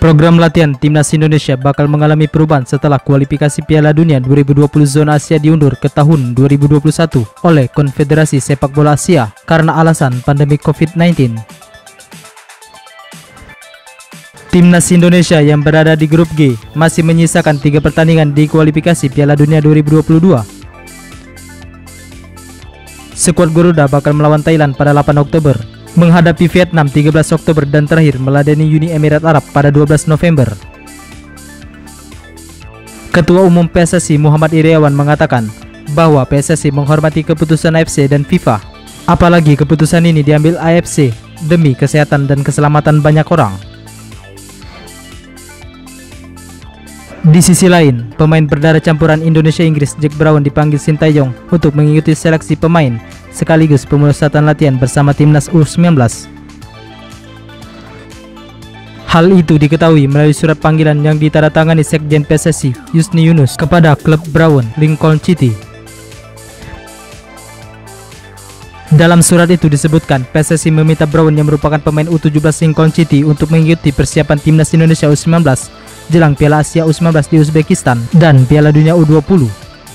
Program latihan Timnas Indonesia bakal mengalami perubahan setelah kualifikasi Piala Dunia 2020 zona Asia diundur ke tahun 2021 oleh Konfederasi Sepak Bola Asia karena alasan pandemi COVID-19. Timnas Indonesia yang berada di grup G masih menyisakan 3 pertandingan di kualifikasi Piala Dunia 2022. Skuad Garuda bakal melawan Thailand pada 8 Oktober, menghadapi Vietnam 13 Oktober dan terakhir meladeni Uni Emirat Arab pada 12 November. Ketua Umum PSSI Muhammad Iryawan mengatakan bahwa PSSI menghormati keputusan AFC dan FIFA, apalagi keputusan ini diambil AFC demi kesehatan dan keselamatan banyak orang. Di sisi lain, pemain berdarah campuran Indonesia-Inggris Jack Brown dipanggil Sintayong untuk mengikuti seleksi pemain sekaligus pemusatan latihan bersama timnas U19. Hal itu diketahui melalui surat panggilan yang ditandatangani Sekjen PSSI Yusni Yunus kepada klub Brown Lincoln City. Dalam surat itu disebutkan PSSI meminta Brown yang merupakan pemain U17 Lincoln City untuk mengikuti persiapan timnas Indonesia U19 jelang Piala Asia U19 di Uzbekistan dan Piala Dunia U20.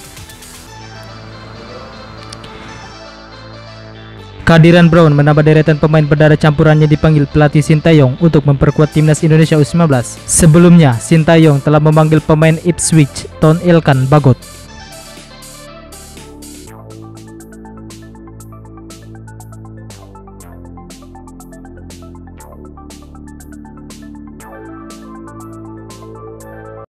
Kehadiran Brown menambah deretan pemain berdarah campurannya dipanggil pelatih Sintayong untuk memperkuat timnas Indonesia U19. Sebelumnya, Sintayong telah memanggil pemain Ipswich Town Ilkhan Bagot